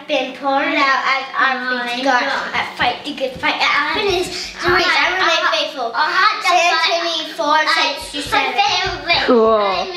been poured out as our faith God at fight the good fight. I finished the race. I remain faithful. Stand to me 4, 6, 7. Cool.